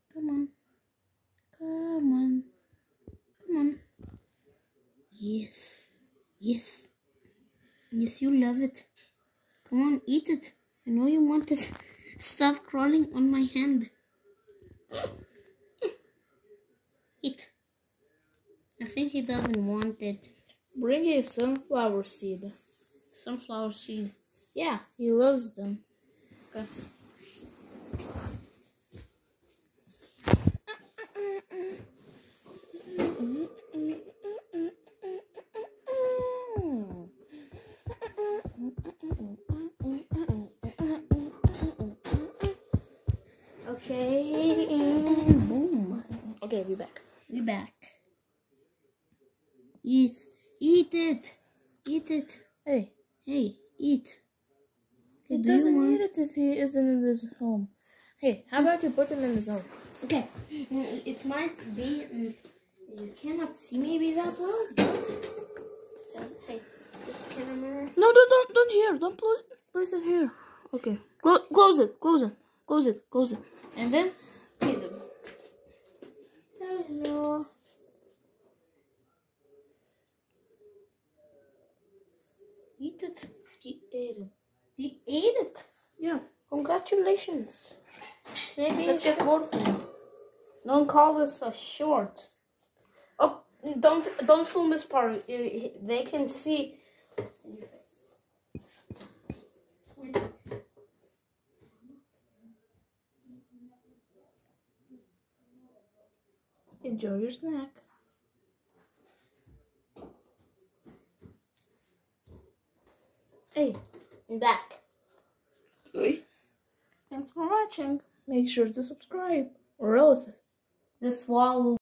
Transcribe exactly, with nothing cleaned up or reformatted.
Come on. Come on. Come on. Yes. Yes. Yes, you love it. Come on, eat it. I know you want it. Stop crawling on my hand. Eat. I think he doesn't want it. Bring a sunflower seed. Sunflower seed. Yeah, he loves them. Okay. Okay, and boom. Okay, be back. We back. Yes, eat it. Eat it. Hey, Hey, eat. he Do you doesn't want- need it if he isn't in his home. Hey, how about you put him in his home? Okay, it might be, um, you cannot see maybe that well, but, uh, hey, this camera. No, don't, don't, don't here. Don't pl place it here. Okay, Clo close it, close it, close it, close it, and then feed them. Hello. Eat it. He ate it. He ate it. Yeah. Congratulations. Maybe Let's get more food. don't call this a short. Oh, don't don't film this part. They can see. Enjoy your snack. Hey, I'm back. thanks for watching. Make sure to subscribe, or else This wall will